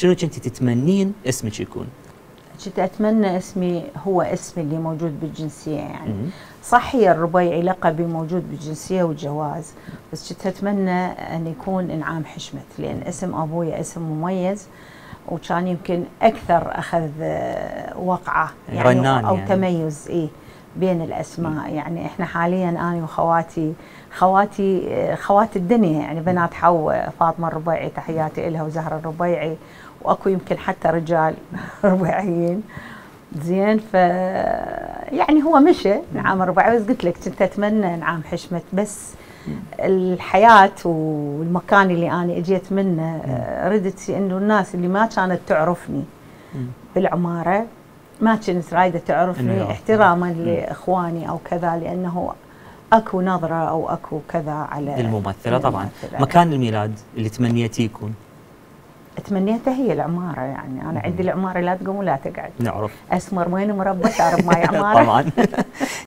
شنو كنتي تتمنين اسمك يكون؟ كنت اتمنى اسمي هو اسمي اللي موجود بالجنسيه يعني. صح هي الربيعي لقبي موجود بالجنسيه والجواز، بس كنت اتمنى ان يكون انعام حشمت، لان اسم ابويا اسم مميز وكان يمكن اكثر اخذ وقعه يعني او يعني تميز بين الاسماء. يعني احنا حاليا انا وخواتي خوات الدنيا يعني بنات حواء، فاطمه الربيعي تحياتي لها وزهره الربيعي، واكو يمكن حتى رجال ربيعيين زين. ف يعني هو مشى نعام الربيعي، بس قلت لك كنت اتمنى نعام حشمت. بس الحياه والمكان اللي انا اجيت منه ردت انه الناس اللي ما كانت تعرفني بالعماره ما كنت رايده تعرفني احتراما لاخواني او كذا، لانه اكو نظره او اكو كذا على الممثله. طبعا مكان الميلاد اللي تمنيتي يكون؟ تمنيتها هي العماره. يعني انا عندي العماره لا تقوم ولا تقعد. نعرف اسمر وين مربى شارب ماي عماره. طبعا